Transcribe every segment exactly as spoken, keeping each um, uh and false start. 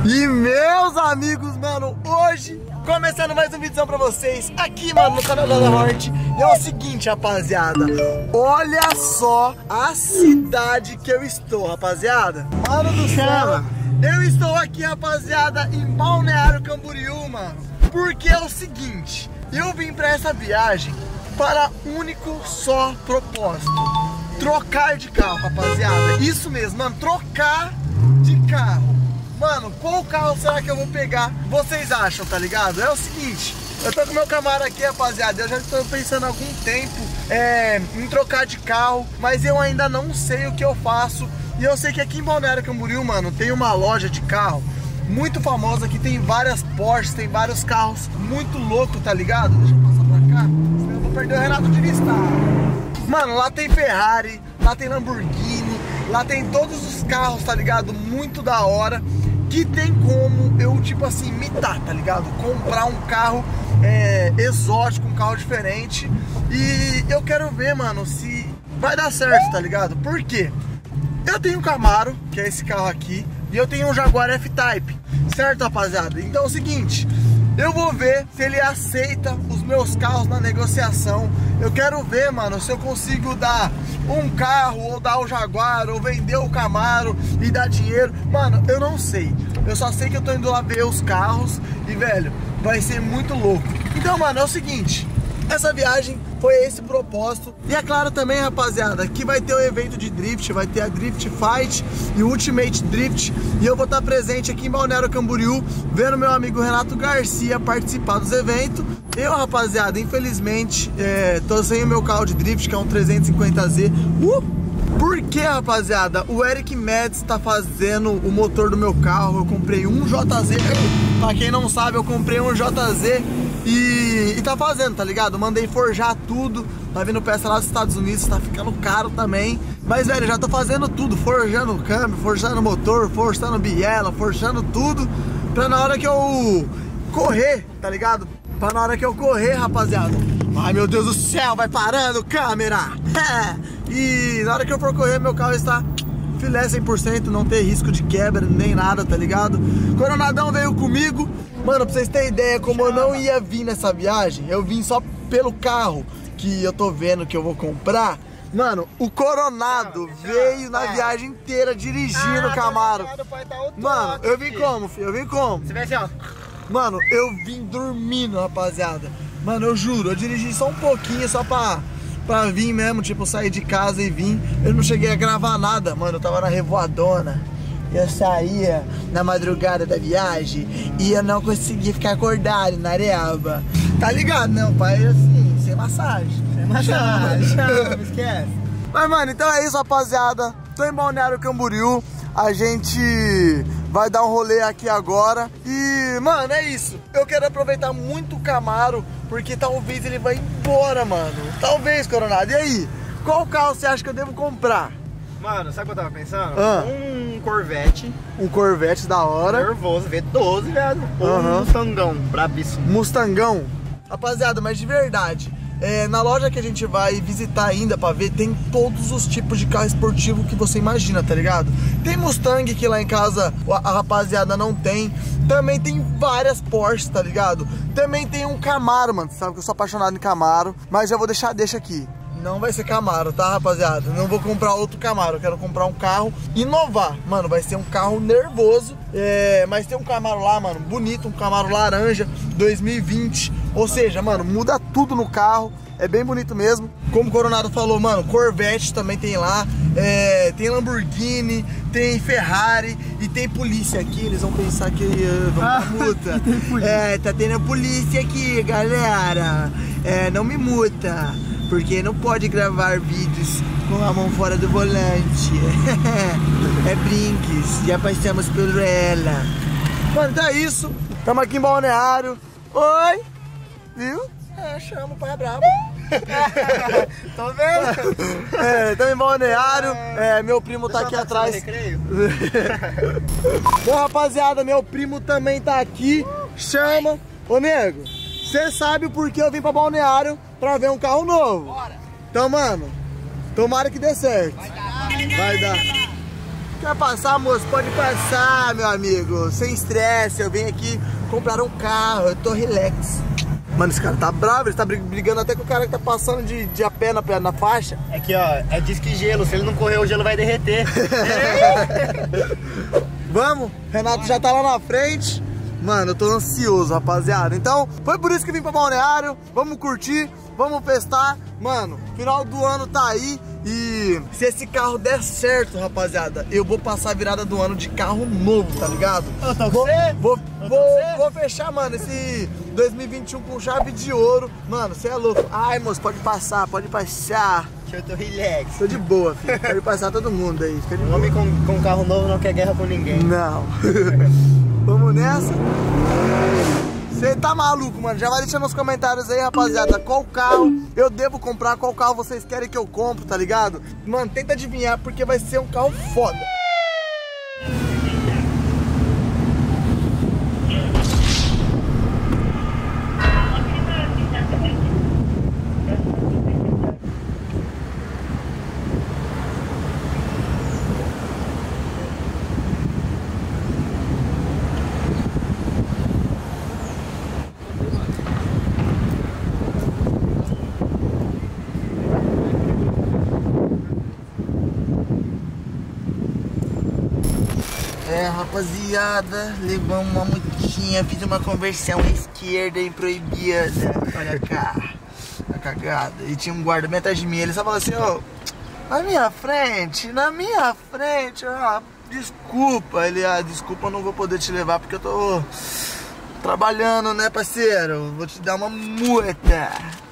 E meus amigos, mano, hoje começando mais um vídeo pra vocês aqui, mano, no canal da Hornet. E é o seguinte, rapaziada, olha só a cidade que eu estou, rapaziada. Mano do céu, eu estou aqui, rapaziada, em Balneário Camboriú, mano. Porque é o seguinte, eu vim pra essa viagem para único só propósito: trocar de carro, rapaziada. Isso mesmo, mano, trocar de carro. Mano, qual carro será que eu vou pegar? Vocês acham, tá ligado? É o seguinte, eu tô com meu Camaro aqui, rapaziada. Eu já estou pensando há algum tempo é, em trocar de carro, mas eu ainda não sei o que eu faço. E eu sei que aqui em Balneário Camboriú, mano, tem uma loja de carro muito famosa, que tem várias Porsches, tem vários carros muito loucos, tá ligado? Deixa eu passar pra cá, senão eu vou perder o Renato de vista. Mano, lá tem Ferrari, lá tem Lamborghini, lá tem todos os carros, tá ligado? Muito da hora, que tem como eu, tipo assim, imitar, tá ligado? Comprar um carro é, exótico, um carro diferente. E eu quero ver, mano, se vai dar certo, tá ligado? Por quê? Eu tenho um Camaro, que é esse carro aqui, e eu tenho um Jaguar F-Type, certo, rapaziada? Então é o seguinte, eu vou ver se ele aceita os meus carros na negociação. Eu quero ver, mano, se eu consigo dar um carro, ou dar o Jaguar, ou vender o Camaro e dar dinheiro. Mano, eu não sei. Eu só sei que eu tô indo lá ver os carros e, velho, vai ser muito louco. Então, mano, é o seguinte, essa viagem foi esse propósito. E é claro também, rapaziada, que vai ter o evento de drift, vai ter a Drift Fight e o Ultimate Drift. E eu vou estar presente aqui em Balneário Camboriú, vendo meu amigo Renato Garcia participar dos eventos. Eu, rapaziada, infelizmente, é, tô sem o meu carro de drift, que é um trezentos e cinquenta Z. Uh! Porque, rapaziada, o Eric Mads tá fazendo o motor do meu carro. Eu comprei um J Z. Pra quem não sabe, eu comprei um J Z e, e tá fazendo, tá ligado? Mandei forjar tudo. Tá vindo peça lá dos Estados Unidos, tá ficando caro também. Mas, velho, já tô fazendo tudo, forjando o câmbio, forjando o motor, forjando biela, forjando tudo, pra na hora que eu correr, tá ligado? Pra na hora que eu correr, rapaziada. Ai, meu Deus do céu, vai parando, câmera! E na hora que eu for correr, meu carro está filé cem por cento, não ter risco de quebra, nem nada, tá ligado? Coronadão veio comigo. Mano, pra vocês terem ideia, como eu não ia vir nessa viagem, eu vim só pelo carro que eu tô vendo que eu vou comprar. Mano, o Coronado veio na viagem inteira dirigindo o Camaro. Mano, eu vim como, filho? Eu vim como? Você vem assim, ó. Mano, eu vim dormindo, rapaziada. Mano, eu juro, eu dirigi só um pouquinho, só pra, pra vir mesmo, tipo, sair de casa e vir. Eu não cheguei a gravar nada, mano, eu tava na revoadona. Eu saía na madrugada da viagem e eu não conseguia ficar acordado na areaba. Tá ligado, não, pai? Assim, sem massagem. Sem massagem, não esquece. Mas, mano, então é isso, rapaziada. Tô em Balneário Camboriú. A gente vai dar um rolê aqui agora. E, mano, é isso. Eu quero aproveitar muito o Camaro, porque talvez ele vá embora, mano. Talvez, Coronado. E aí? Qual carro você acha que eu devo comprar? Mano, sabe o que eu tava pensando? Ah. Um Corvette. Um Corvette da hora. Nervoso, V doze, velho. Ou Uhum. um Mustangão, brabíssimo. Mustangão. Rapaziada, mas de verdade, é, na loja que a gente vai visitar ainda pra ver, tem todos os tipos de carro esportivo que você imagina, tá ligado? Tem Mustang, que lá em casa a, a rapaziada não tem. Também tem várias Porsche, tá ligado? Também tem um Camaro, mano. Você sabe que eu sou apaixonado em Camaro, mas já vou deixar, deixa aqui. Não vai ser Camaro, tá, rapaziada? Não vou comprar outro Camaro, eu quero comprar um carro, inovar. Mano, vai ser um carro nervoso, é, mas tem um Camaro lá, mano, bonito, um Camaro laranja, dois mil e vinte. Ou seja, mano, muda tudo no carro, é bem bonito mesmo. Como o Coronado falou, mano, Corvette também tem lá, é, tem Lamborghini, tem Ferrari e tem polícia aqui. Eles vão pensar que uh, vão dar multa. É, tá tendo polícia aqui, galera. É, não me multa, porque não pode gravar vídeos com a mão fora do volante. É brinques, já passamos por ela. Mano, então é isso. Tamo aqui em Balneário. Oi! Viu? É, chama o pai é brabo. Tô vendo? É, tamo em Balneário. É, meu primo tá aqui atrás. Bom, rapaziada, meu primo também tá aqui. Chama. Ô, nego, você sabe o porquê eu vim pra Balneário? Pra ver um carro novo. Bora. Então, mano, tomara que dê certo. Vai dar. Vai dar. Quer passar, moço? Pode passar, meu amigo. Sem estresse, eu venho aqui comprar um carro, eu tô relax. Mano, esse cara tá bravo, ele tá brigando até com o cara que tá passando de, de a pé na, na faixa. Aqui, ó, é disque gelo, se ele não correr o gelo vai derreter. Vamos, Renato já tá lá na frente. Mano, eu tô ansioso, rapaziada. Então, foi por isso que vim pra Balneário. Vamos curtir, vamos festar. Mano, final do ano tá aí. E se esse carro der certo, rapaziada, eu vou passar a virada do ano de carro novo, tá ligado? Eu tô com vou, você? vou, Eu tô vou, com você? vou fechar, mano, esse dois mil e vinte e um com chave de ouro. Mano, você é louco. Ai, moço, pode passar, pode passar. Eu tô relax. Tô de boa, filho. Pode passar todo mundo aí. Fica de Um boa. homem com, com carro novo não quer guerra com ninguém. Não. Vamos nessa. Você tá maluco, mano? Já vai deixando nos comentários aí, rapaziada, qual carro eu devo comprar, qual carro vocês querem que eu compre, tá ligado? Mano, tenta adivinhar, porque vai ser um carro foda. É, rapaziada, levamos uma multinha, fiz uma conversão à esquerda e proibida. Olha cá, a cagada. E tinha um guarda bem atrás de mim, ele só falou assim, ó, oh, na minha frente, na minha frente, ó, desculpa. Ele, ah, desculpa, eu não vou poder te levar porque eu tô trabalhando, né, parceiro? Vou te dar uma multa.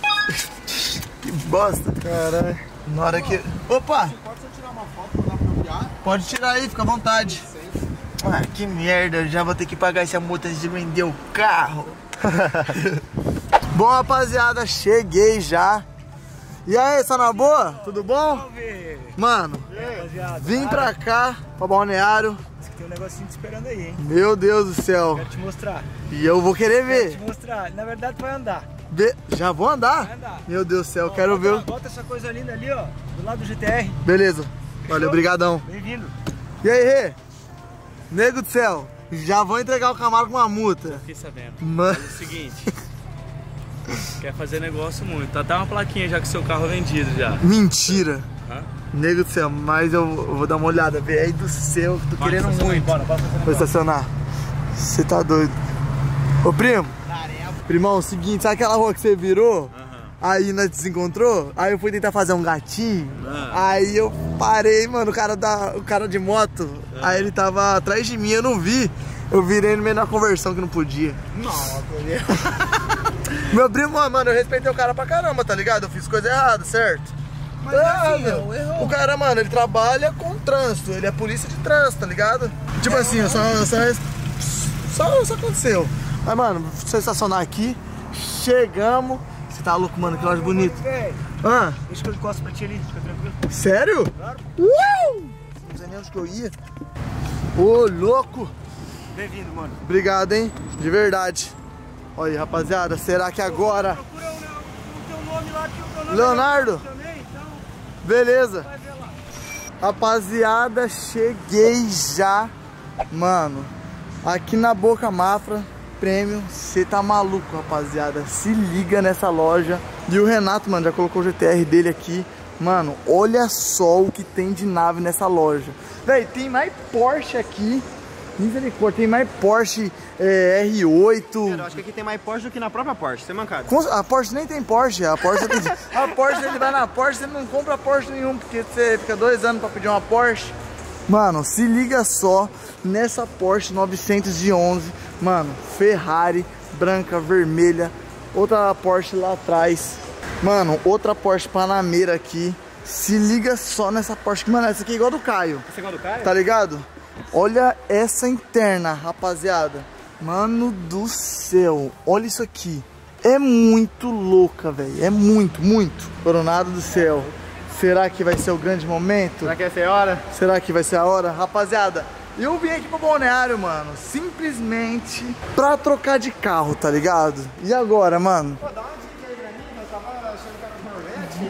Que bosta. Caralho. Na hora que... Opa! Pode só tirar uma foto pra apropriar? Pode tirar aí, fica à vontade. Ah, que merda, eu já vou ter que pagar essa multa antes de vender o carro. Bom, rapaziada, cheguei já. E aí, só na boa? Tudo bom? Mano, vim pra cá, pra Balneário. Tem um negocinho te esperando aí, hein? Meu Deus do céu. Quero te mostrar. E eu vou querer Quero ver. te mostrar. Na verdade, tu vai andar. Be- Já vou andar? Vai andar. Meu Deus do céu, Ó, quero bota, ver. Bota essa coisa linda ali, ó. Do lado do G T R. Beleza. Valeu, brigadão. Bem-vindo. E aí, Rê? Nego do céu, já vou entregar o Camaro com uma multa. Fiquei sabendo. Mano. É o seguinte. Quer fazer negócio muito. Tá até uma plaquinha já que seu carro é vendido já. Mentira. Hã? Nego do céu, mas eu, eu vou dar uma olhada, velho. Aí do céu, tô Vai, querendo estaciona aí, muito. bora, bora estacionar Vou aí, bora. estacionar. Você tá doido. Ô, primo. Primão, é o seguinte, sabe aquela rua que você virou? Aí nós desencontrou, aí eu fui tentar fazer um gatinho, Ah. aí eu parei, mano, o cara, da, o cara de moto, Ah. aí ele tava atrás de mim, eu não vi, eu virei no meio da conversão que não podia. Nossa, Meu primo, mano, eu respeitei o cara pra caramba, tá ligado? Eu fiz coisa errada, certo? Mas Ah, assim, meu, errou. o cara, mano, ele trabalha com trânsito, ele é polícia de trânsito, tá ligado? Tipo assim, eu só, eu só, só, só aconteceu. Mas, mano, deixa eu estacionar aqui, chegamos. Você tá louco, mano, que loja bonita. Véi, Ah, deixa que eu encosto pra ti ali, fica tranquilo. sério? Claro. Uh! Não sei nem onde que eu ia. Ô, louco. Bem-vindo, mano. Obrigado, hein? De verdade. Olha aí, rapaziada, será que agora... Procura o, o teu nome lá, que o teu nome Leonardo. é também, então Beleza. vai ver lá. Rapaziada, cheguei já. Mano, aqui na Boca Mafra Premium, você tá maluco, rapaziada. Se liga nessa loja. E o Renato, mano, já colocou o G T R dele aqui. Mano, olha só o que tem de nave nessa loja. Véi, tem mais Porsche aqui. Misericórdia, tem mais Porsche é, R oito. Eu acho que aqui tem mais Porsche do que na própria Porsche, sem mancada. A Porsche nem tem Porsche, a Porsche tem... A Porsche, ele vai na Porsche, você não compra Porsche nenhum, porque você fica dois anos pra pedir uma Porsche. Mano, se liga só nessa Porsche novecentos e onze, mano, Ferrari, branca, vermelha, outra Porsche lá atrás, mano, outra Porsche Panamera aqui. Se liga só nessa Porsche, mano, essa aqui é igual do Caio, Esse é igual do cara? tá ligado? Olha essa interna, rapaziada. Mano do céu, olha isso aqui. É muito louca, velho. É muito, muito. Coronado do céu. Será que vai ser o grande momento? Será que essa é a hora? Será que vai ser a hora? Rapaziada, eu vim aqui pro Balneário, mano, simplesmente pra trocar de carro, tá ligado? E agora, mano? Pô, dá uma dica aí pra mim, eu tava achando que era um Corvette.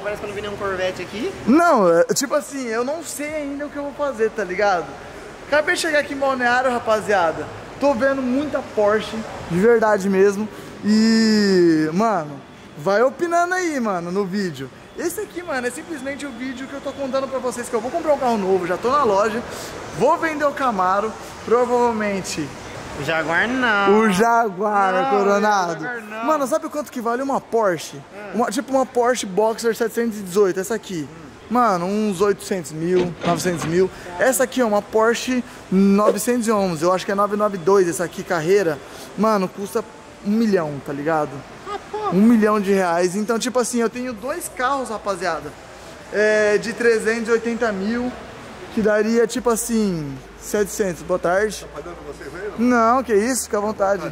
parece que não vi nenhum Corvette aqui. Não, é, tipo assim, eu não sei ainda o que eu vou fazer, tá ligado? Acabei de chegar aqui em Balneário, rapaziada. Tô vendo muita Porsche, de verdade mesmo. E, mano, vai opinando aí, mano, no vídeo. Esse aqui, mano, é simplesmente o vídeo que eu tô contando pra vocês que eu vou comprar um carro novo, já tô na loja, vou vender o Camaro, provavelmente... O Jaguar não. O Jaguar, não, Coronado. O Jaguar não. Mano, sabe quanto que vale uma Porsche? Uma, tipo uma Porsche Boxer setecentos e dezoito, essa aqui. Mano, uns oitocentos mil, novecentos mil. Essa aqui é uma Porsche novecentos e onze, eu acho que é novecentos e noventa e dois essa aqui, carreira. Mano, custa um milhão, tá ligado? Um milhão de reais. Então, tipo assim, eu tenho dois carros, rapaziada, é, de trezentos e oitenta mil, que daria, tipo assim, setecentos. Boa tarde. Tá pagando pra vocês aí, não? Não, que isso, fica à vontade.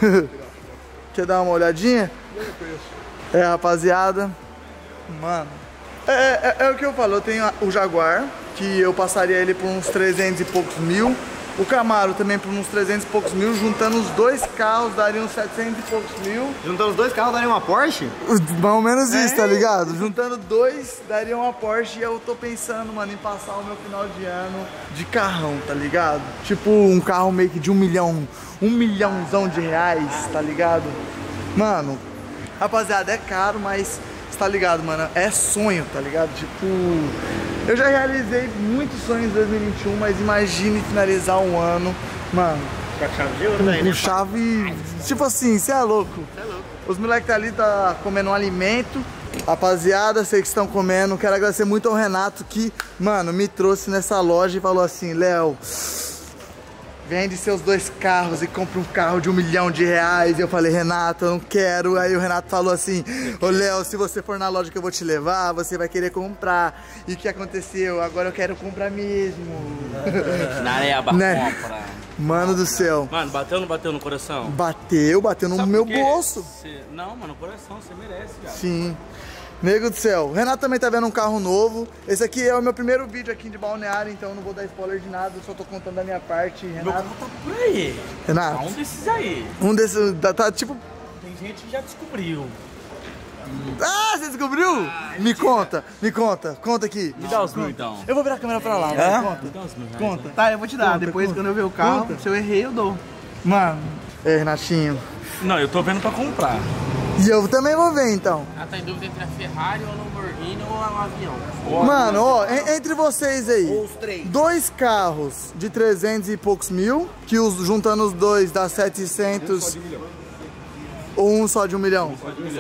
Quer dar uma olhadinha? É, rapaziada. Mano, é, é, é o que eu falo, eu tenho o Jaguar, que eu passaria ele por uns trezentos e poucos mil. O Camaro também por uns trezentos e poucos mil. Juntando os dois carros daria uns setecentos e poucos mil. Juntando os dois carros daria uma Porsche? Mais ou menos isso, é. Tá ligado? Juntando dois daria uma Porsche. E eu tô pensando, mano, em passar o meu final de ano de carrão, tá ligado? Tipo um carro meio que de um milhão, um milhãozão de reais, tá ligado? Mano, rapaziada, é caro, mas você tá ligado, mano? É sonho, tá ligado? Tipo, eu já realizei muitos sonhos em dois mil e vinte e um, mas imagine finalizar um ano, mano, com chave de ouro, né? Com chave, tipo assim, cê é louco. Cê é louco. Os moleques tá ali, tá comendo um alimento. Rapaziada, sei que estão comendo. Quero agradecer muito ao Renato que, mano, me trouxe nessa loja e falou assim: Léo, vende seus dois carros e compra um carro de um milhão de reais. E eu falei: Renato, eu não quero. Aí o Renato falou assim: ô Léo, se você for na loja que eu vou te levar, você vai querer comprar. E o que aconteceu? Agora eu quero comprar mesmo. Nareba, né? compra. Mano do céu. Mano, bateu ou não bateu no coração? Bateu, bateu no Sabe meu por quê? bolso. Cê... Não, mano, no coração, você merece, cara. Sim. Nego do céu, o Renato também tá vendo um carro novo. Esse aqui é o meu primeiro vídeo aqui de Balneário, então eu não vou dar spoiler de nada, eu só tô contando da minha parte. Meu Renato, carro tá por aí. Renato. Um desses aí. Um desses, tá, tá tipo... Tem gente que já descobriu. Ah, você descobriu? Ah, me conta, me conta, conta aqui. Me dá os mil então. Eu vou virar a câmera pra lá, é? vai, conta. Me dá os mil reais, Conta. Tá, eu vou te dar, Conta, depois conta. quando eu ver o carro, Conta. se eu errei eu dou. Mano, é, Renatinho. Não, eu tô vendo pra comprar. E eu também vou ver então. Ela tá em dúvida entre a Ferrari, ou a Lamborghini ou um avião. Mano, ó, en- entre vocês aí, Ou os três. dois carros de trezentos e poucos mil, que os, juntando os dois dá setecentos. Ou um só de um milhão?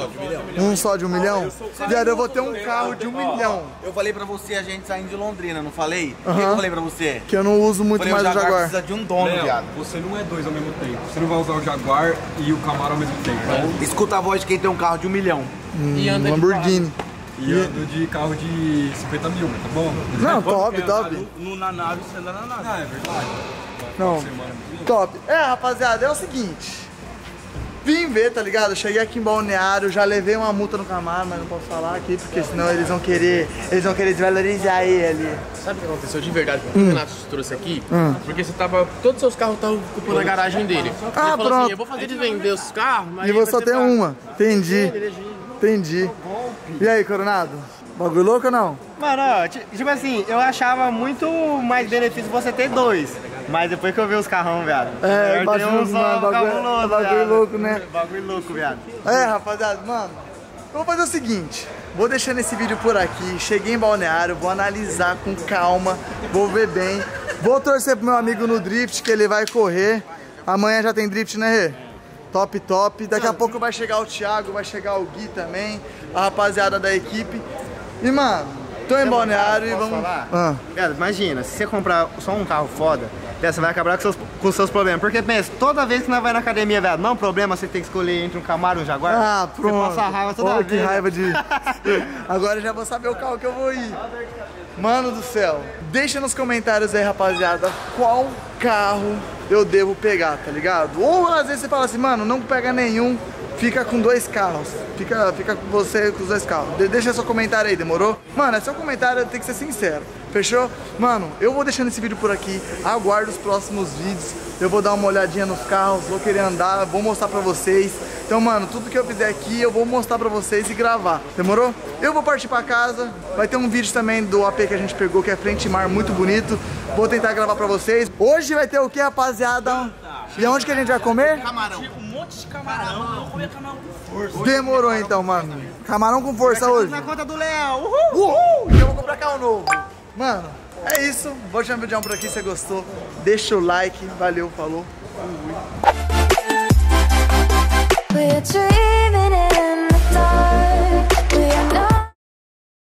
Um só de um milhão? Viado, eu vou ter um carro de um milhão. Eu falei pra você a gente saindo de Londrina, não falei? O Aham. que eu falei pra você? Que eu não uso muito Falei, mais o o Jaguar Jaguar. precisa de um dono, Léo, viado. você não é dois ao mesmo tempo. Você não vai usar o Jaguar e o Camaro ao mesmo tempo. Escuta a voz de quem tem um carro de um milhão. E anda de Lamborghini. E ando de carro de cinquenta mil, tá bom? Não, top, Porque top. No, no, na nave, você anda na nave. Ah, é verdade. Não, top. É, rapaziada, é o seguinte. Vim ver, tá ligado? Eu cheguei aqui em Balneário, já levei uma multa no Camaro, mas não posso falar aqui, porque senão eles vão querer, eles vão querer desvalorizar ele. Sabe o que aconteceu de verdade? Por que Hum. o Renato te trouxe aqui? Porque você tava. Todos os seus carros estavam ocupando a garagem dele. Ah, ele falou pronto. assim: eu vou fazer ele vender os carros, mas. E vai você só ser tem pra- uma. Entendi. Entendi. E aí, Coronado? Bagulho louco ou não? Mano, ó, ti- tipo assim, eu achava muito mais benefício você ter dois. Mas depois que eu vi os carrão, viado. É, eu bagulho, tenho um só mano, bagulho- cabuloso, bagulho viado. louco, né? Bagulho louco, viado. É, rapaziada, mano, eu vou fazer o seguinte, vou deixando esse vídeo por aqui, cheguei em Balneário, vou analisar com calma, vou ver bem, vou torcer pro meu amigo no drift, que ele vai correr, amanhã já tem drift, né, Rê? Top, top, daqui a pouco vai chegar o Thiago, vai chegar o Gui também, a rapaziada da equipe, e mano, tô em Balneário e Posso vamos... falar? Ah. Viado, imagina, se você comprar só um carro foda, viado, você vai acabar com seus, com os seus problemas. Porque pensa, toda vez que nós vai na academia, velho, não é um problema você ter que escolher entre um Camaro e um Jaguar. Ah, pronto. Você passa raiva toda Olha vez. que raiva de... Agora eu já vou saber o carro que eu vou ir. Mano do céu, deixa nos comentários aí, rapaziada, qual carro eu devo pegar, tá ligado? Ou às vezes você fala assim, mano, não pega nenhum, fica com dois carros. Fica, fica com você com os dois carros. De- deixa seu comentário aí, demorou? Mano, é seu comentário, tem que ser sincero. Fechou? Mano, eu vou deixando esse vídeo por aqui. Aguardo os próximos vídeos. Eu vou dar uma olhadinha nos carros, vou querer andar, vou mostrar pra vocês. Então Então, mano, tudo que eu fizer aqui eu vou mostrar pra vocês e gravar. Demorou? Eu vou partir pra casa. Vai ter um vídeo também do A P que a gente pegou, que é frente mar, muito bonito. Vou tentar gravar pra vocês. Hoje vai ter o que, rapaziada? E aonde que a gente vai comer? Camarão. Um monte de camarão. Eu vou comer camarão com força. Demorou então, mano. Camarão com força hoje. Na conta do Leão. Uhul! Uhul! E eu vou comprar carro novo. Mano, é isso. Vou deixar o vídeo por aqui se você gostou. Deixa o like. Valeu, falou. Fui.